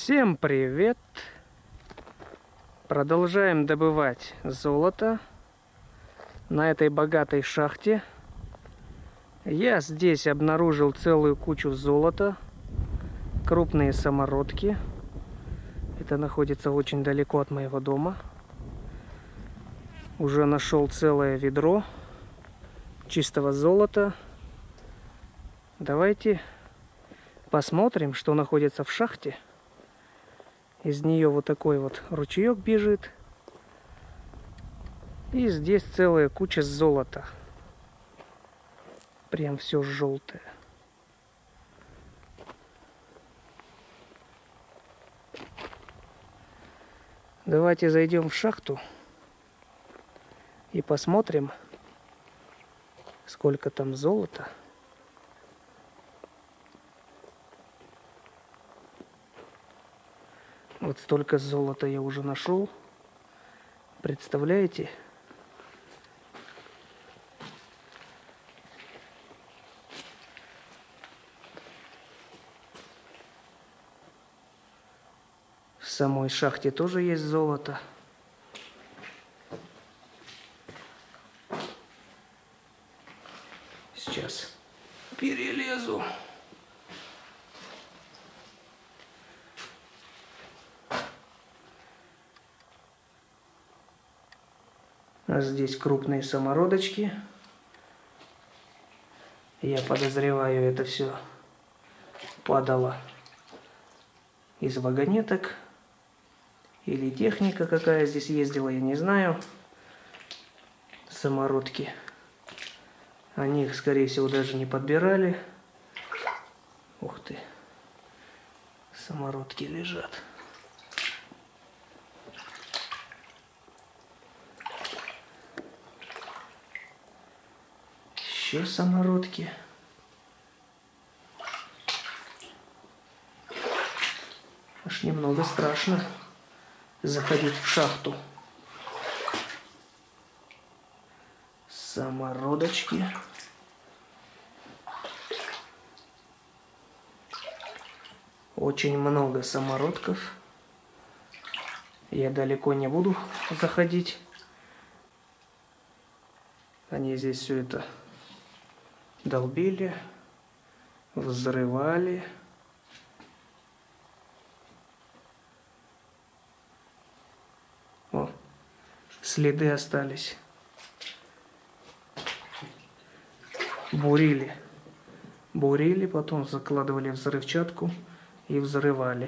Всем привет! Продолжаем добывать золото на этой богатой шахте. Я здесь обнаружил целую кучу золота, крупные самородки. Это находится очень далеко от моего дома. Уже нашел целое ведро чистого золота. Давайте посмотрим, что находится в шахте. Из нее вот такой вот ручеек бежит. И здесь целая куча золота. Прям все желтое. Давайте зайдем в шахту и посмотрим, сколько там золота. Вот столько золота я уже нашел. Представляете? В самой шахте тоже есть золото. Сейчас перелезу. А здесь крупные самородочки. Я подозреваю, это все падало из вагонеток. Или техника какая здесь ездила, я не знаю. Самородки. Они их, скорее всего, даже не подбирали. Ух ты. Самородки лежат. Еще самородки. Аж немного страшно заходить в шахту. Самородочки. Очень много самородков. Я далеко не буду заходить. Они здесь все это долбили, взрывали. О, следы остались. Бурили. Бурили, потом закладывали взрывчатку и взрывали.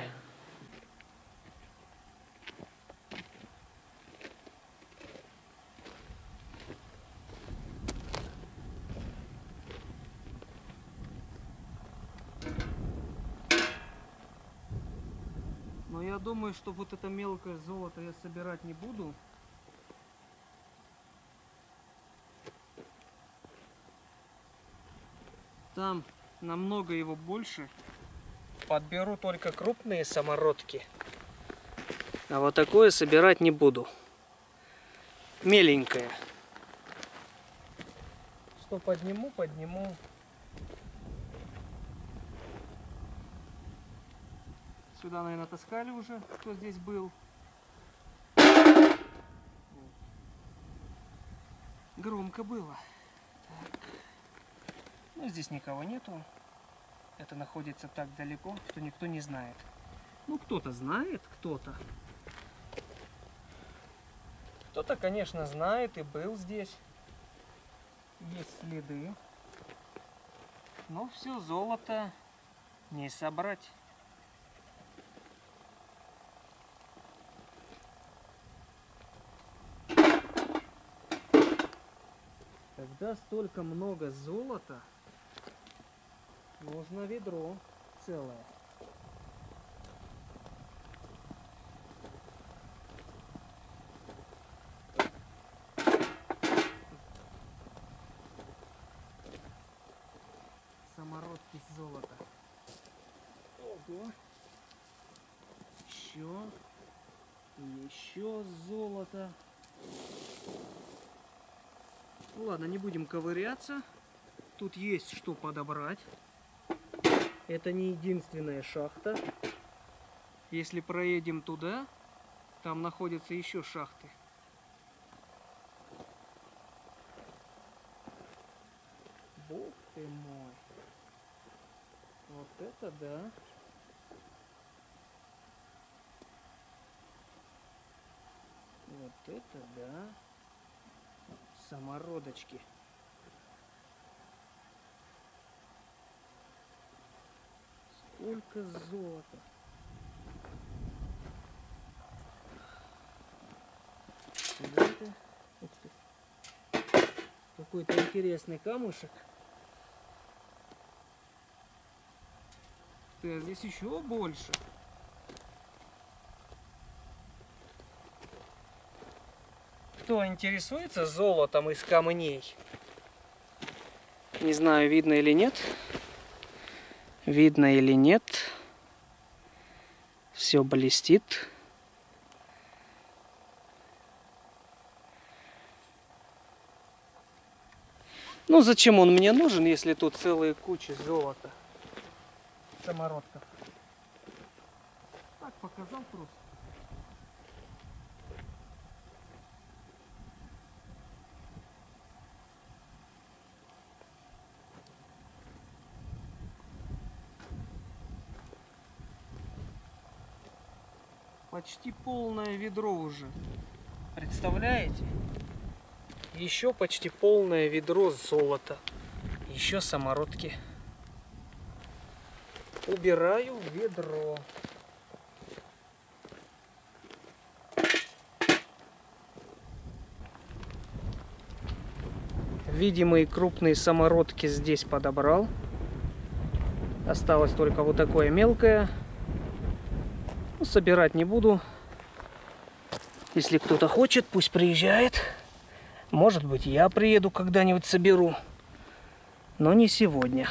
Но я думаю, что вот это мелкое золото я собирать не буду. Там намного его больше. Подберу только крупные самородки. А вот такое собирать не буду. Меленькое. Что подниму, подниму. Сюда, наверное, таскали уже, кто здесь был. Громко было. Так. Ну, здесь никого нету. Это находится так далеко, что никто не знает. Ну, кто-то знает, кто-то. Кто-то, конечно, знает и был здесь. Есть следы. Но все золото не собрать. Когда столько много золота, нужно ведро целое. Самородки золота. Ого. Еще золото. Ну ладно, не будем ковыряться. Тут есть что подобрать. Это не единственная шахта. Если проедем туда, там находятся еще шахты. Бог ты мой. Вот это да. Вот это да. Самородочки. Сколько золота. Это... Какой-то интересный камушек. А здесь еще больше. Кто интересуется золотом из камней? Не знаю, видно или нет. Видно или нет. Все блестит. Ну зачем он мне нужен, если тут целые кучи золота? Самородков. Так показал просто. Почти полное ведро уже. Представляете? Еще почти полное ведро золота. Еще самородки. Убираю в ведро. Видимые крупные самородки здесь подобрал. Осталось только вот такое мелкое. Ну, собирать не буду. Если кто-то хочет, пусть приезжает. Может быть, я приеду когда-нибудь соберу. Но не сегодня.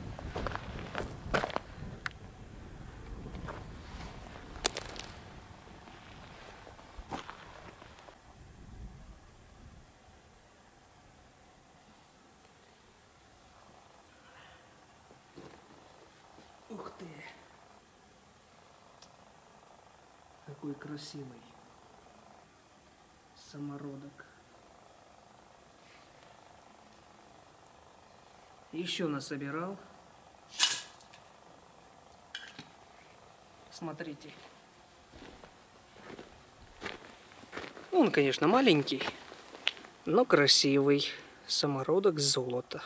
Ух ты! Какой красивый самородок. Еще насобирал. Смотрите. Он, конечно, маленький, но красивый самородок золота.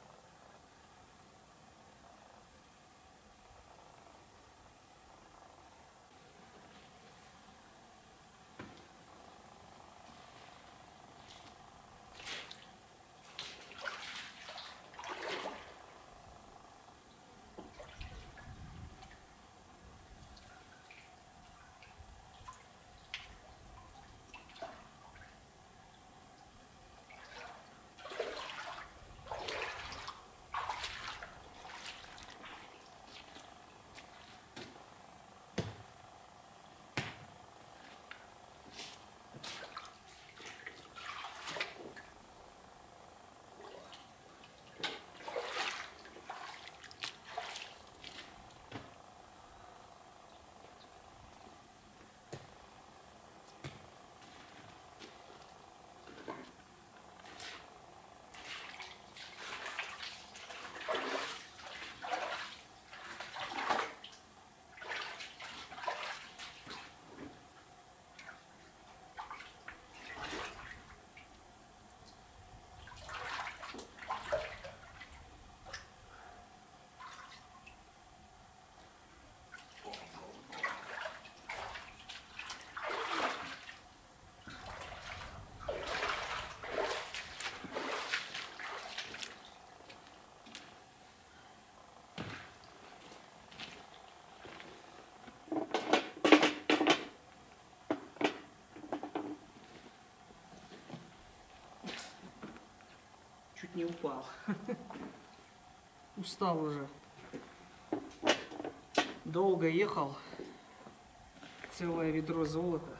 Чуть не упал. Устал уже. Долго ехал. Целое ведро золота.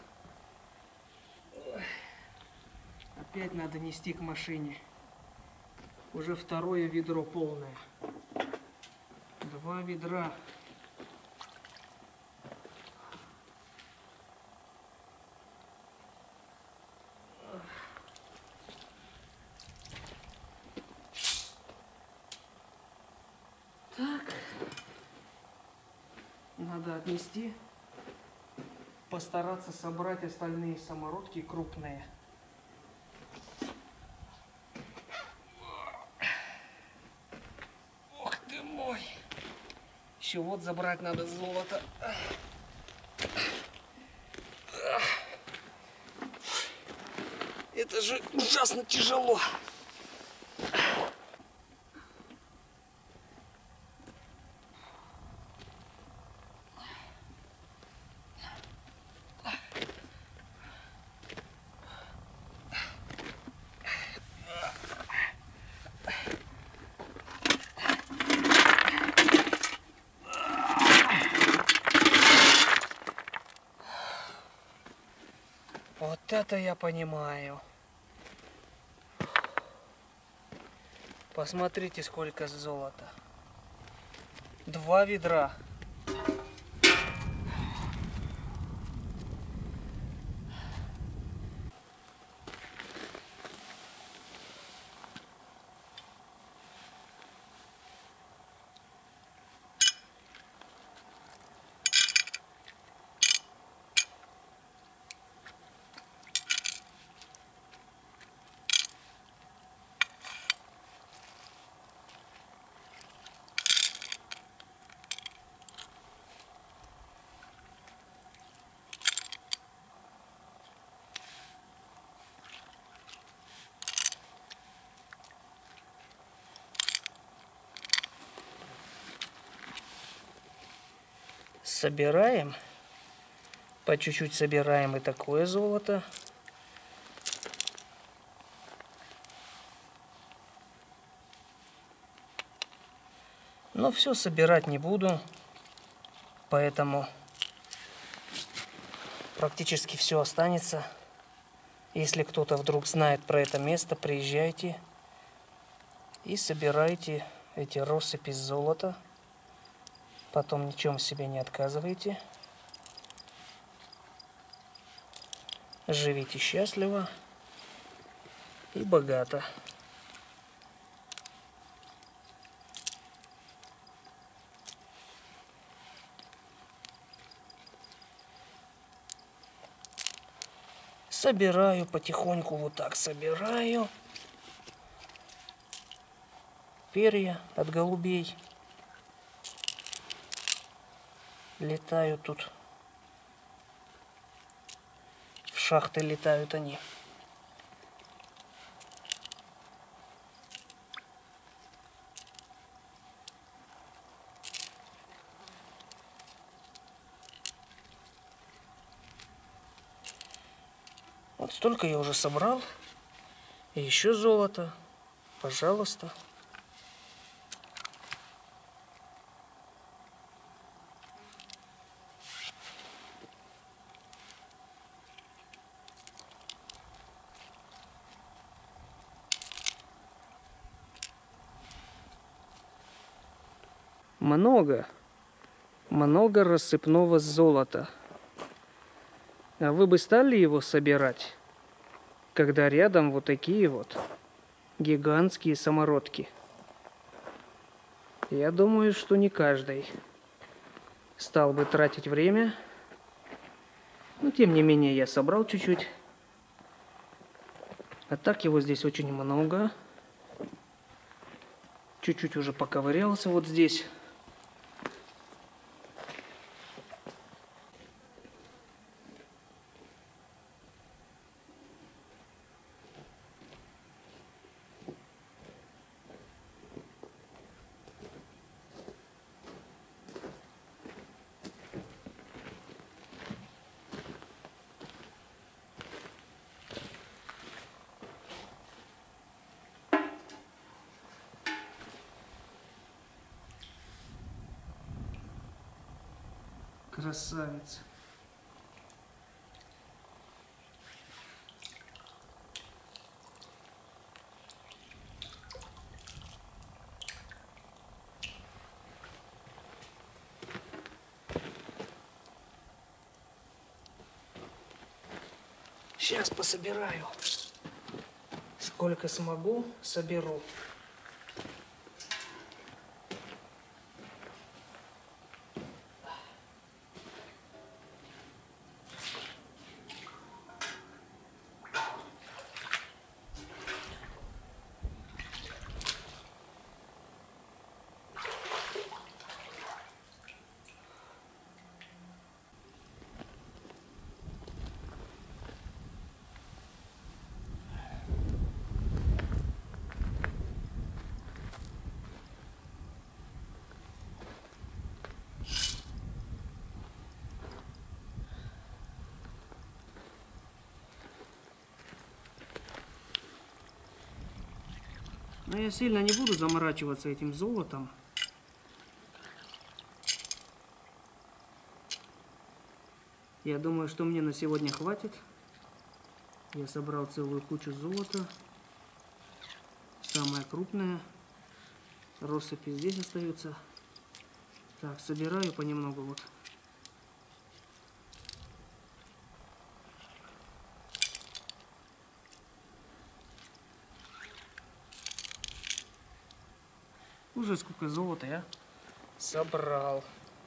Опять надо нести к машине. Уже второе ведро полное. 2 ведра. надо отнести. Постараться собрать остальные самородки крупные. Ох ты мой! Еще вот забрать надо золото. Это же ужасно тяжело. Вот это я понимаю. Посмотрите, сколько золота. 2 ведра. Собираем. По чуть-чуть собираем и такое золото. Но все собирать не буду. Поэтому практически все останется. Если кто-то вдруг знает про это место, приезжайте и собирайте эти россыпи золота. Потом ничем себе не отказывайте. Живите счастливо и богато. Собираю потихоньку, вот так собираю. Перья от голубей. Летают тут. В шахты летают они. Вот столько я уже собрал. И еще золото. Пожалуйста. Много рассыпного золота. А вы бы стали его собирать, когда рядом вот такие вот гигантские самородки? Я думаю, что не каждый стал бы тратить время. Но тем не менее я собрал чуть-чуть. А так его здесь очень много. Чуть-чуть уже поковырялся вот здесь. Красавец. Сейчас пособираю. Сколько смогу, соберу. Но я сильно не буду заморачиваться этим золотом. Я думаю, что мне на сегодня хватит. Я собрал целую кучу золота. Самая крупная. Россыпи здесь остаются. Так, собираю понемногу вот. Уже сколько золота я собрал.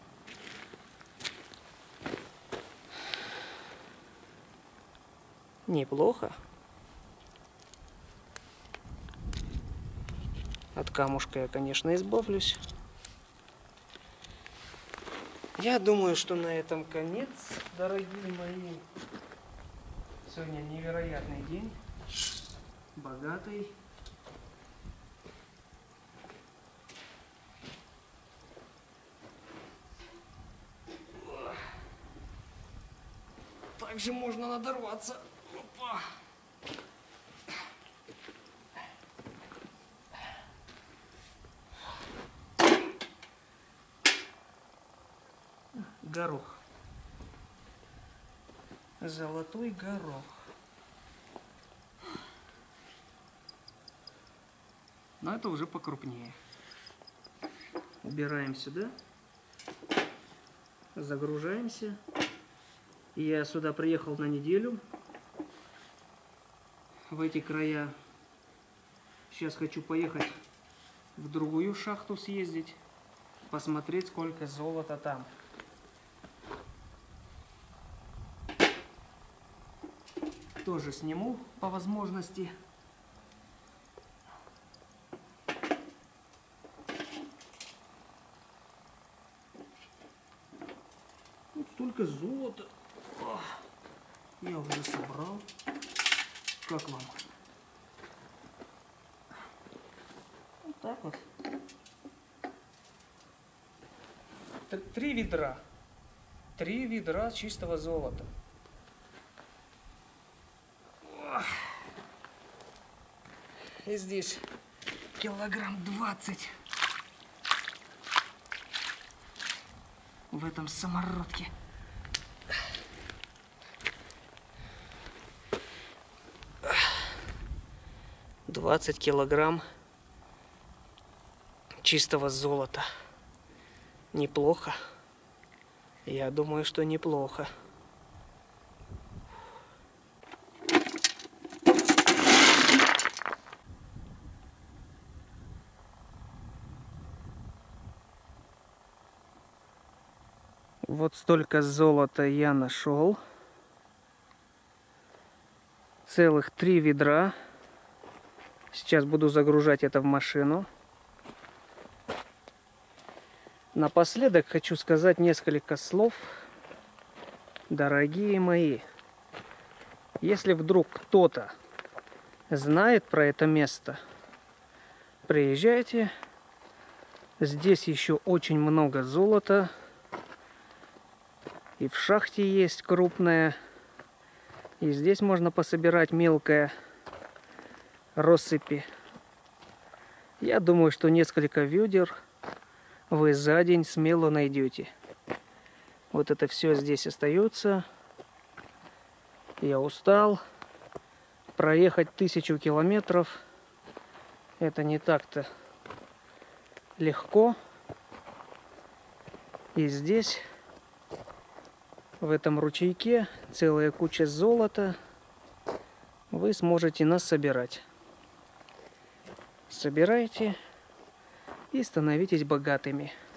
Неплохо. От камушка я, конечно, избавлюсь. Я думаю, что на этом конец, дорогие мои. Сегодня невероятный день. Богатый. Также можно надорваться. Опа. Горох. Золотой горох. Но это уже покрупнее. Убираем сюда. Загружаемся. Я сюда приехал на неделю. В эти края. Сейчас хочу поехать в другую шахту съездить. Посмотреть, сколько золота там. Тоже сниму по возможности. Вот столько золота. Я уже собрал. Как вам? Вот так вот. Это 3 ведра. 3 ведра чистого золота. И здесь килограмм 20 в этом самородке. $20 килограмм чистого золота. Неплохо. Я думаю, что неплохо. Вот столько золота я нашел. Целых 3 ведра. Сейчас буду загружать это в машину. Напоследок хочу сказать несколько слов. Дорогие мои, если вдруг кто-то знает про это место, приезжайте. Здесь еще очень много золота. И в шахте есть крупная. И здесь можно пособирать мелкое россыпи. Я думаю, что несколько ведер вы за день смело найдете. Вот это все здесь остается. Я устал. Проехать 1000 километров. Это не так-то легко. И здесь, в этом ручейке, целая куча золота. Вы сможете насобирать. Собирайте и становитесь богатыми.